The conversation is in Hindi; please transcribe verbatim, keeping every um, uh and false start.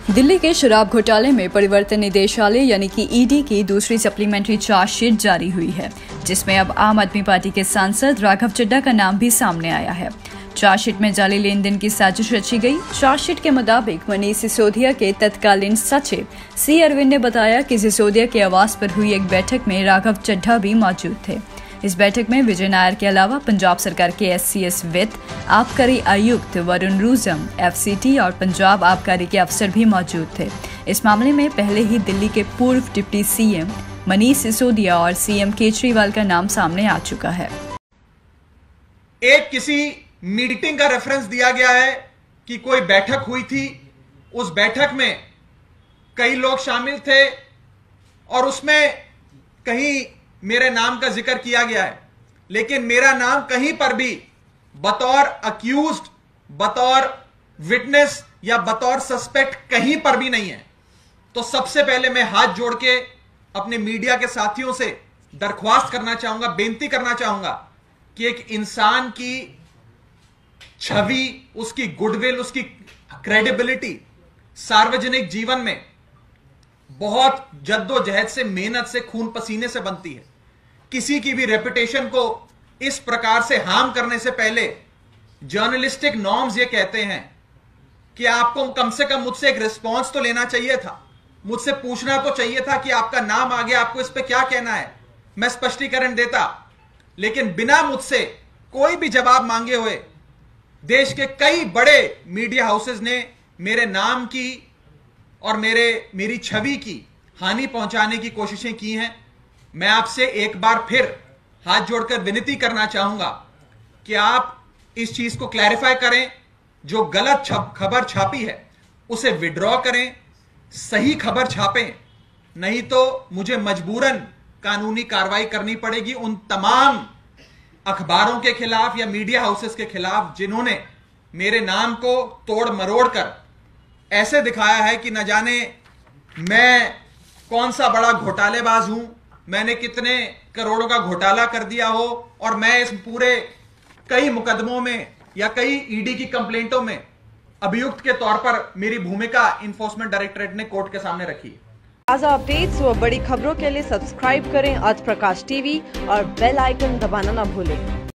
दिल्ली के शराब घोटाले में परिवर्तन निदेशालय यानी कि ईडी की दूसरी सप्लीमेंट्री चार्जशीट जारी हुई है, जिसमें अब आम आदमी पार्टी के सांसद राघव चड्ढा का नाम भी सामने आया है। चार्जशीट में जाली लेन देन की साजिश रची गई। चार्जशीट के मुताबिक मनीष सिसोदिया के तत्कालीन सचिव सी अरविंद ने बताया कि सिसोदिया के आवास पर हुई एक बैठक में राघव चड्ढा भी मौजूद थे। इस बैठक में विजय नायर के अलावा पंजाब सरकार के एस सी एस वित्त, आबकारी आयुक्त Varun Roojam, F C T और पंजाब आबकारी के अफसर भी मौजूद थे। इस मामले में पहले ही दिल्ली के पूर्व deputy C M Manish Sisodia और सी एम केजरीवाल का नाम सामने आ चुका है। एक किसी मीटिंग का रेफरेंस दिया गया है कि कोई बैठक हुई थी, उस बैठक में कई लोग शामिल थे और उसमें कहीं मेरे नाम का जिक्र किया गया है, लेकिन मेरा नाम कहीं पर भी बतौर अक्यूज्ड, बतौर विटनेस या बतौर सस्पेक्ट कहीं पर भी नहीं है। तो सबसे पहले मैं हाथ जोड़ के अपने मीडिया के साथियों से दरख्वास्त करना चाहूंगा, बेनती करना चाहूंगा कि एक इंसान की छवि, उसकी गुडविल, उसकी क्रेडिबिलिटी सार्वजनिक जीवन में बहुत जद्दोजहद से, मेहनत से, खून पसीने से बनती है। किसी की भी रेपुटेशन को इस प्रकार से हार्म करने से पहले जर्नलिस्टिक नॉर्म्स ये कहते हैं कि आपको कम से कम मुझसे एक रिस्पांस तो लेना चाहिए था, मुझसे पूछना तो चाहिए था कि आपका नाम आ गया, आपको इस पे क्या कहना है, मैं स्पष्टीकरण देता। लेकिन बिना मुझसे कोई भी जवाब मांगे हुए देश के कई बड़े मीडिया हाउसेस ने मेरे नाम की और मेरे मेरी छवि की हानि पहुंचाने की कोशिशें की हैं। मैं आपसे एक बार फिर हाथ जोड़कर विनती करना चाहूंगा कि आप इस चीज को क्लैरिफाई करें। जो गलत खबर छापी है उसे विड्रॉ करें, सही खबर छापें, नहीं तो मुझे मजबूरन कानूनी कार्रवाई करनी पड़ेगी उन तमाम अखबारों के खिलाफ या मीडिया हाउसेस के खिलाफ जिन्होंने मेरे नाम को तोड़ मरोड़ कर ऐसे दिखाया है कि न जाने मैं कौन सा बड़ा घोटालेबाज हूं, मैंने कितने करोड़ों का घोटाला कर दिया हो और मैं इस पूरे कई मुकदमों में या कई ईडी की कंप्लेंटों में अभियुक्त के तौर पर मेरी भूमिका इन्फोर्समेंट डायरेक्टरेट ने कोर्ट के सामने रखी है। ताज़ा अपडेट्स व बड़ी खबरों के लिए सब्सक्राइब करें आज प्रकाश टीवी और बेल आइकन दबाना न भूलें।